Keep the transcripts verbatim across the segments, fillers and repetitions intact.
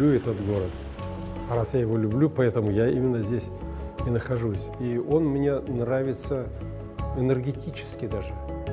люблю этот город. А раз я его люблю, поэтому я именно здесь и нахожусь. И он мне нравится энергетически даже.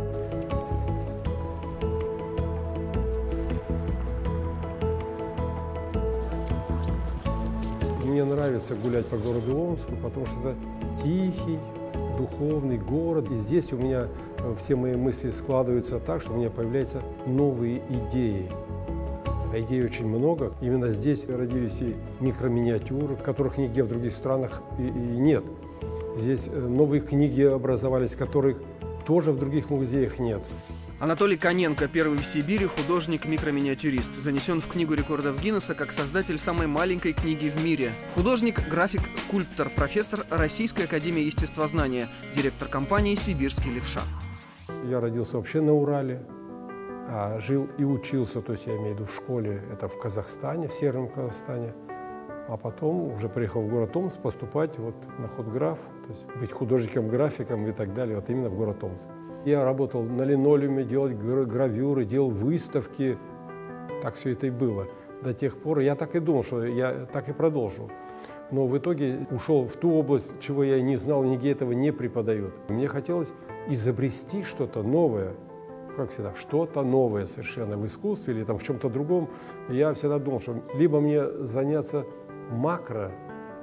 Мне нравится гулять по городу Омску, потому что это тихий, духовный город. И здесь у меня все мои мысли складываются так, что у меня появляются новые идеи. А идей очень много. Именно здесь родились и микроминиатюры, которых нигде в других странах и, и нет. Здесь новые книги образовались, которых тоже в других музеях нет. Анатолий Коненко, первый в Сибири художник-микроминиатюрист, занесен в Книгу рекордов Гиннесса как создатель самой маленькой книги в мире. Художник, график, скульптор, профессор Российской академии естествознания, директор компании «Сибирский левша». Я родился вообще на Урале, а жил и учился, то есть я имею в виду в школе, это в Казахстане, в Северном Казахстане. А потом уже приехал в город Омск поступать вот на худграф, то есть быть художником, графиком и так далее, вот именно в город Омск. Я работал на линолеуме, делал гравюры, делал выставки. Так все это и было. До тех пор я так и думал, что я так и продолжу. Но в итоге ушел в ту область, чего я не знал, нигде этого не преподают. Мне хотелось изобрести что-то новое, как всегда, что-то новое совершенно в искусстве или там в чем-то другом. Я всегда думал, что либо мне заняться макро,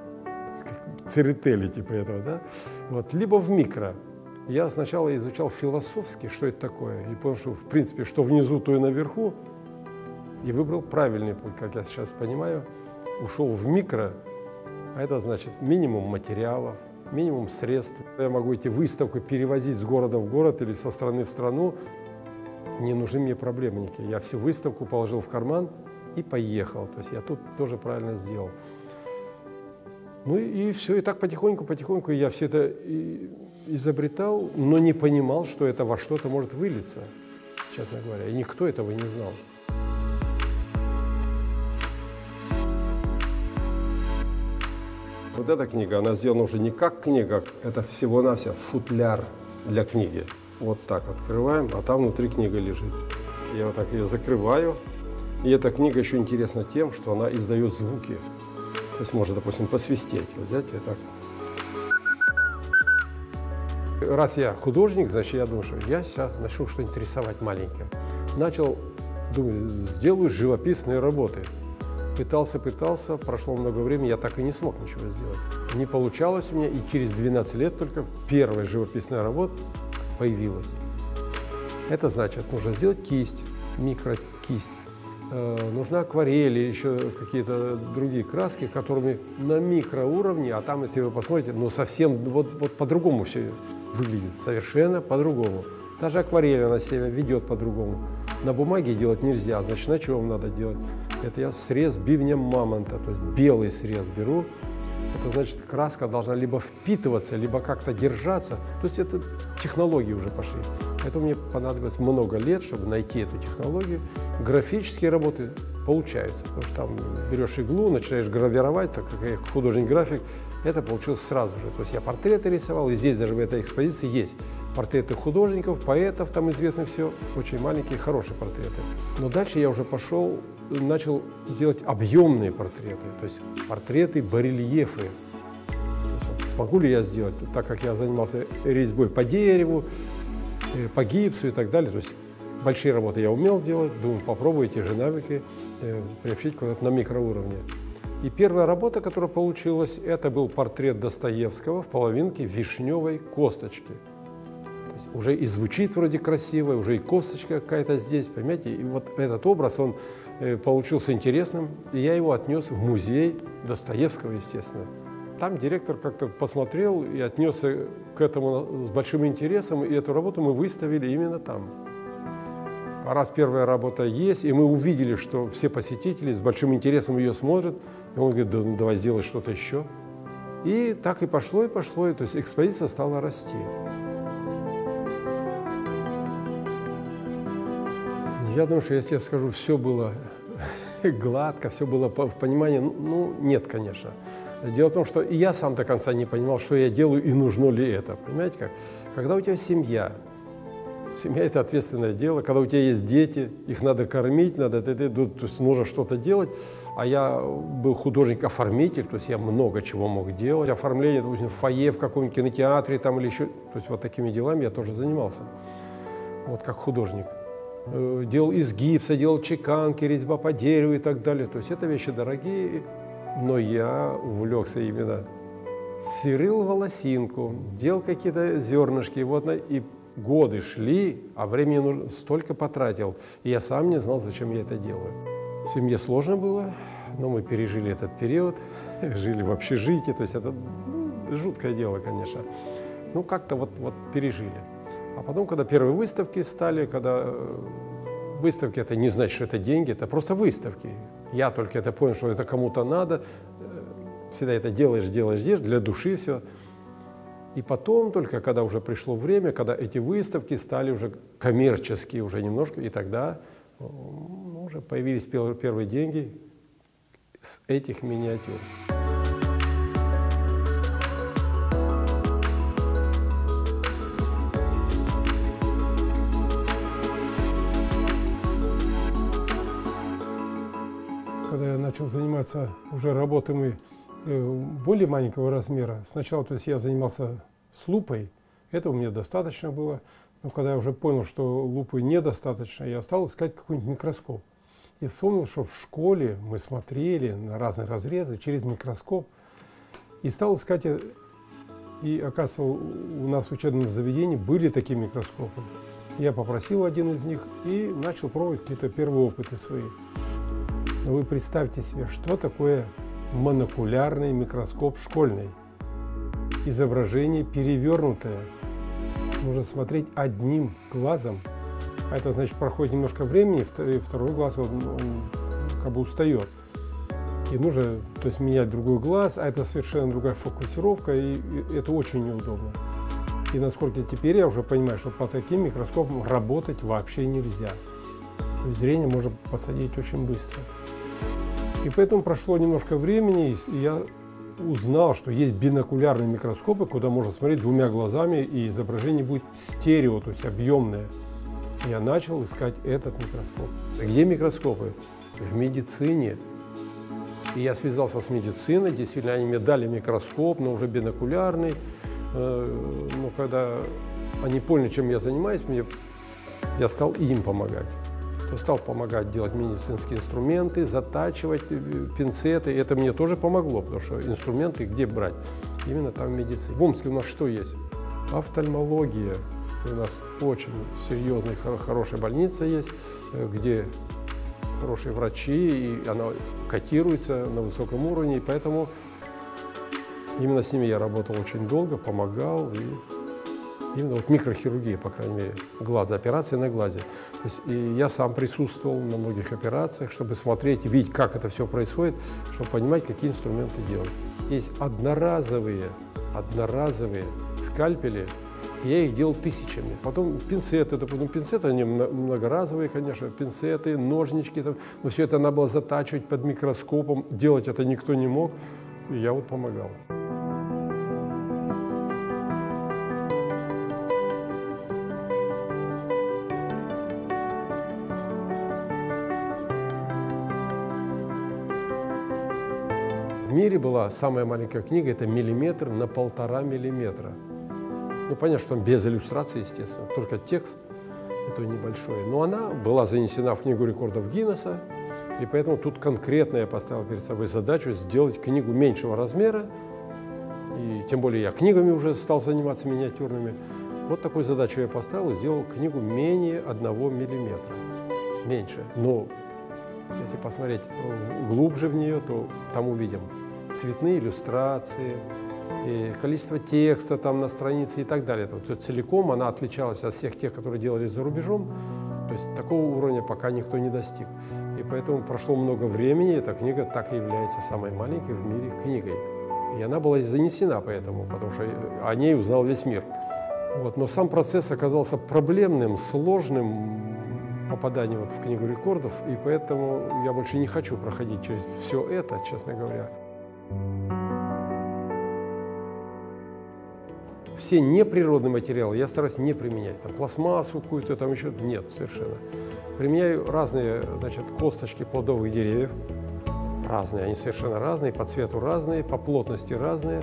церетели типа этого, да, вот, либо в микро. Я сначала изучал философски, что это такое, и понял, что в принципе, что внизу, то и наверху, и выбрал правильный путь, как я сейчас понимаю, ушел в микро, а это значит минимум материалов, минимум средств. Я могу эти выставки перевозить с города в город или со страны в страну, не нужны мне проблемы никакие. Я всю выставку положил в карман и поехал, то есть я тут тоже правильно сделал. Ну и, и все, и так потихоньку, потихоньку я все это и изобретал, но не понимал, что это во что-то может вылиться, честно говоря, и никто этого не знал. Вот эта книга, она сделана уже не как книга, это всего-навсего футляр для книги. Вот так открываем, а там внутри книга лежит. Я вот так ее закрываю, и эта книга еще интересна тем, что она издает звуки. То есть можно, допустим, посвистеть, вот взять и так. Раз я художник, значит, я думаю, что я сейчас начну что-нибудь рисовать маленькое. Начал, думаю, сделаю живописные работы. Пытался, пытался, прошло много времени, я так и не смог ничего сделать. Не получалось у меня, и через двенадцать лет только первая живописная работа появилась. Это значит, нужно сделать кисть, микрокисть. Э, нужна акварель или еще какие-то другие краски, которыми на микроуровне, а там, если вы посмотрите, ну совсем вот, вот по-другому все выглядит, совершенно по-другому. Даже акварель она себя ведет по-другому. На бумаге делать нельзя, значит, на чем надо делать? Это я срез бивнем мамонта, то есть белый срез беру. Это значит, краска должна либо впитываться, либо как-то держаться. То есть это технологии уже пошли. Это мне понадобилось много лет, чтобы найти эту технологию. Графические работы получаются, потому что там берешь иглу, начинаешь гравировать, так как я художник-график, это получилось сразу же. То есть я портреты рисовал, и здесь даже в этой экспозиции есть портреты художников, поэтов, там известных все, очень маленькие, хорошие портреты. Но дальше я уже пошел, начал делать объемные портреты, то есть портреты, барельефы. То есть, смогу ли я сделать, так как я занимался резьбой по дереву, по гипсу и так далее. То есть большие работы я умел делать, думаю, попробую эти же навыки э, приобщить куда-то на микроуровне. И первая работа, которая получилась, это был портрет Достоевского в половинке вишневой косточки. То есть уже и звучит вроде красиво, уже и косточка какая-то здесь, понимаете? И вот этот образ, он э, получился интересным, и я его отнес в музей Достоевского, естественно. Там директор как-то посмотрел и отнесся к этому с большим интересом, и эту работу мы выставили именно там. А раз первая работа есть, и мы увидели, что все посетители с большим интересом ее смотрят, и он говорит, да, ну, давай сделай что-то еще. И так и пошло, и пошло, и, то есть экспозиция стала расти. Я думаю, что если я скажу, все было гладко, все было в понимании, ну, нет, конечно. Дело в том, что и я сам до конца не понимал, что я делаю и нужно ли это. Понимаете как? Когда у тебя семья, Семья – это ответственное дело. Когда у тебя есть дети, их надо кормить, надо, то есть нужно что-то делать. А я был художник-оформитель, то есть я много чего мог делать. Оформление, допустим, в фойе, в каком-нибудь кинотеатре там, или еще. То есть вот такими делами я тоже занимался, вот как художник. Делал из гипса, делал чеканки, резьба по дереву и так далее. То есть это вещи дорогие, но я увлекся именно. Сверлил волосинку, делал какие-то зернышки, вот, и годы шли, а времени столько потратил, и я сам не знал, зачем я это делаю. В семье сложно было, но мы пережили этот период, жили в общежитии, то есть это ну, жуткое дело, конечно. Ну, как-то вот, вот пережили. А потом, когда первые выставки стали, когда выставки, это не значит, что это деньги, это просто выставки. Я только это понял, что это кому-то надо, всегда это делаешь, делаешь, делаешь, для души все. И потом, только когда уже пришло время, когда эти выставки стали уже коммерческие уже немножко, и тогда ну, уже появились первые деньги с этих миниатюр. Когда я начал заниматься уже работами более маленького размера, сначала то есть я занимался с лупой, этого мне достаточно было, но когда я уже понял, что лупы недостаточно, я стал искать какой-нибудь микроскоп. И вспомнил, что в школе мы смотрели на разные разрезы через микроскоп, и стал искать, и оказывается, у нас в учебном заведении были такие микроскопы. Я попросил один из них и начал пробовать какие-то первые опыты свои. Но вы представьте себе, что такое монокулярный микроскоп школьный. Изображение перевернутое. Нужно смотреть одним глазом. А это значит, проходит немножко времени, и второй глаз он, он как бы устает. И нужно то есть, менять другой глаз, а это совершенно другая фокусировка, и, и это очень неудобно. И насколько теперь я уже понимаю, что по таким микроскопам работать вообще нельзя. То есть зрение можно посадить очень быстро. И поэтому прошло немножко времени, и я узнал, что есть бинокулярные микроскопы, куда можно смотреть двумя глазами, и изображение будет стерео, то есть объемное. Я начал искать этот микроскоп. Где микроскопы? В медицине. И я связался с медициной, действительно, они мне дали микроскоп, но уже бинокулярный. Но когда они поняли, чем я занимаюсь, мне, я стал им помогать. То стал помогать делать медицинские инструменты, затачивать пинцеты. Это мне тоже помогло, потому что инструменты где брать? Именно там в медицине. В Омске у нас что есть? Офтальмология. У нас очень серьезная, хорошая больница есть, где хорошие врачи, и она котируется на высоком уровне. И поэтому именно с ними я работал очень долго, помогал. И именно вот микрохирургия, по крайней мере, глаза, операции на глазе. То есть, и я сам присутствовал на многих операциях, чтобы смотреть, видеть, как это все происходит, чтобы понимать, какие инструменты делать. Есть одноразовые, одноразовые скальпели, и я их делал тысячами. Потом пинцеты, допустим, пинцеты, они многоразовые, конечно, пинцеты, ножнички, там, но все это надо было затачивать под микроскопом, делать это никто не мог, и я вот помогал. В мире была самая маленькая книга, это миллиметр на полтора миллиметра. Ну, понятно, что там без иллюстрации, естественно, только текст, это небольшой. Но она была занесена в Книгу рекордов Гиннесса, и поэтому тут конкретно я поставил перед собой задачу сделать книгу меньшего размера, и тем более я книгами уже стал заниматься миниатюрными. Вот такую задачу я поставил и сделал книгу менее одного миллиметра, меньше. Но если посмотреть глубже в нее, то там увидим цветные иллюстрации, и количество текста там на странице и так далее. То есть целиком она отличалась от всех тех, которые делались за рубежом. То есть такого уровня пока никто не достиг. И поэтому прошло много времени, и эта книга так и является самой маленькой в мире книгой. И она была занесена поэтому, потому что о ней узнал весь мир. Вот. Но сам процесс оказался проблемным, сложным, попадание вот в Книгу рекордов, и поэтому я больше не хочу проходить через все это, честно говоря. все неприродные материалы я стараюсь не применять. Там, пластмассу какую-то, там еще нет совершенно. Применяю разные, значит, косточки плодовых деревьев. Разные, они совершенно разные, по цвету разные, по плотности разные.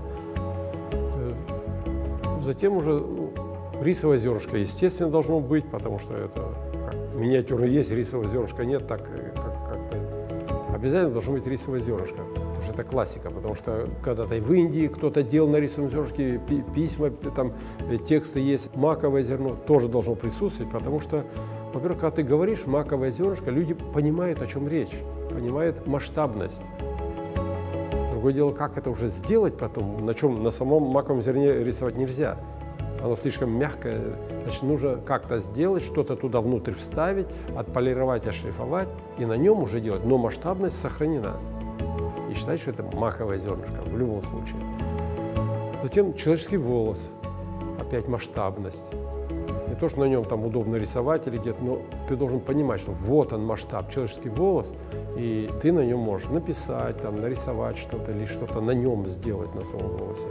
Затем уже ну, рисовое зернышко, естественно, должно быть, потому что это как, миниатюрно есть, рисовое зернышко нет, так как, как обязательно должно быть рисовое зернышко. Потому что это классика, потому что когда-то и в Индии кто-то делал на рисовом зернышке письма, там тексты есть. Маковое зерно тоже должно присутствовать, потому что, во-первых, когда ты говоришь маковое зернышко, люди понимают, о чем речь, понимают масштабность. Другое дело, как это уже сделать потом, на чем на самом маковом зерне рисовать нельзя. Оно слишком мягкое, значит, нужно как-то сделать, что-то туда внутрь вставить, отполировать, отшлифовать и на нем уже делать, но масштабность сохранена. И считать, что это маковое зернышко в любом случае. Затем человеческий волос, опять масштабность. Не то, что на нем там удобно рисовать или где-то, но ты должен понимать, что вот он масштаб, человеческий волос, и ты на нем можешь написать, там, нарисовать что-то или что-то на нем сделать, на самом волосе.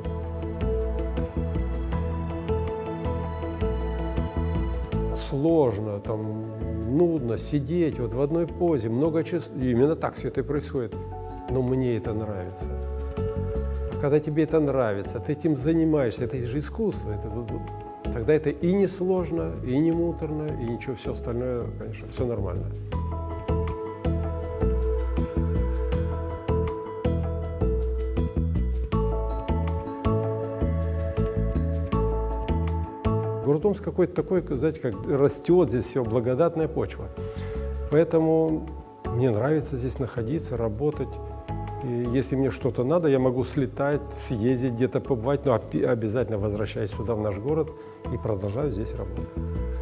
Сложно, там, нудно сидеть вот в одной позе, много часов, и именно так все это и происходит, но мне это нравится. А когда тебе это нравится, ты этим занимаешься, это же искусство, это тогда это и не сложно, и не муторно, и ничего, все остальное, конечно, все нормально. Город Омск какой-то такой, знаете, как растет здесь все, благодатная почва. Поэтому мне нравится здесь находиться, работать. И если мне что-то надо, я могу слетать, съездить, где-то побывать, но обязательно возвращаюсь сюда, в наш город, и продолжаю здесь работать.